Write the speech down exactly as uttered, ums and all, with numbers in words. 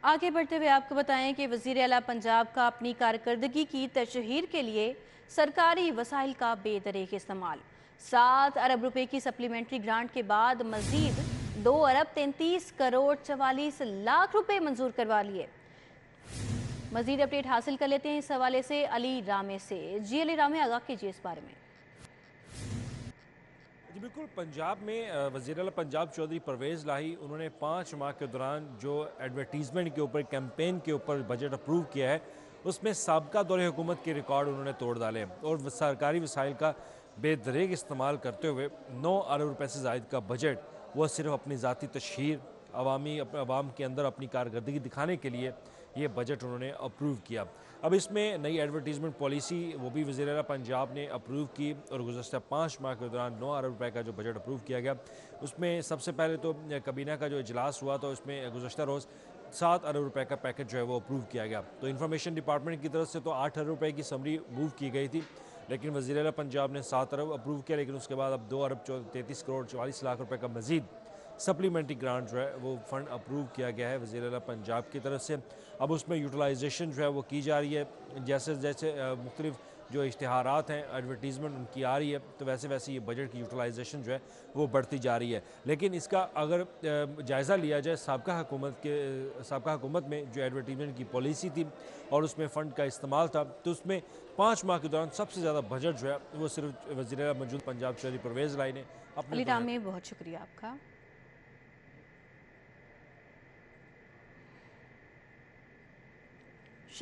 आगे बढ़ते हुए आपको बताएं कि वज़ीर आला पंजाब का अपनी कारकर्दगी की तशहीर के लिए सरकारी वसाइल का बेदरीग इस्तेमाल। सात अरब रुपए की सप्लीमेंट्री ग्रांट के बाद मजीद दो अरब तैंतीस करोड़ चवालीस लाख रुपए मंजूर करवा लिए। मजीद अपडेट हासिल कर लेते हैं इस हवाले से अली रामे से। जी अली रामे, आगाह कीजिए इस बारे में। जी बिल्कुल, पंजाब में वज़ीर आला पंजाब चौधरी परवेज़ लाही उन्होंने पाँच माह के दौरान जो एडवर्टीज़मेंट के ऊपर, कैंपेन के ऊपर बजट अप्रूव किया है, उसमें साबका दौरे हुकूमत के रिकॉर्ड उन्होंने तोड़ डाले और सरकारी वसाइल का बेदरेग इस्तेमाल करते हुए नौ अरब रुपये से ज़ायद का बजट वह सिर्फ अपनी ज़ाती तशहीर, अवामी अवाम के अंदर अपनी कारकर्दगी दिखाने के लिए ये बजट उन्होंने अप्रूव किया। अब इसमें नई एडवर्टीज़मेंट पॉलिसी वो भी वज़ीर आला पंजाब ने अप्रूव की और गुज़श्ता पाँच माह के दौरान नौ अरब रुपए का जो बजट अप्रूव किया गया, उसमें सबसे पहले तो कबीना का जो इजलास हुआ तो उसमें गुज़श्ता रोज़ सात अरब रुपए का पैकेज जो है वो अप्रूव किया गया। तो इन्फॉर्मेशन डिपार्टमेंट की तरफ से तो आठ अरब रुपए की समरी मूव की गई थी, लेकिन वज़ीर आला पंजाब ने सात अरब अप्रूव किया, लेकिन उसके बाद अब दो अरब तैंतीस करोड़ चवालीस लाख रुपए का मजीद सप्लीमेंट्री ग्रांट जो है वो फ़ंड अप्रूव किया गया है वज़ीर आला पंजाब की तरफ से। अब उसमें यूटिलाइजेशन जो है वो की जा रही है, जैसे जैसे मुख्तलिफ जो इश्तिहारात हैं, एडवर्टीज़मेंट उनकी आ रही है, तो वैसे वैसे ये बजट की यूटिलाइजेशन जो है वो बढ़ती जा रही है। लेकिन इसका अगर जायज़ा लिया जाए साबका हुकूमत के साबका हुकूमत में जो एडवर्टीज़मेंट की पॉलिसी थी और उसमें फ़ंड का इस्तेमाल था, तो उसमें पाँच माह के दौरान सबसे ज़्यादा बजट जो है वो सिर्फ वज़ीर आला मौजूद पंजाब चौधरी परवेज़ लाई ने अपने अली दौरे रामे, बहुत शुक्रिया आपका।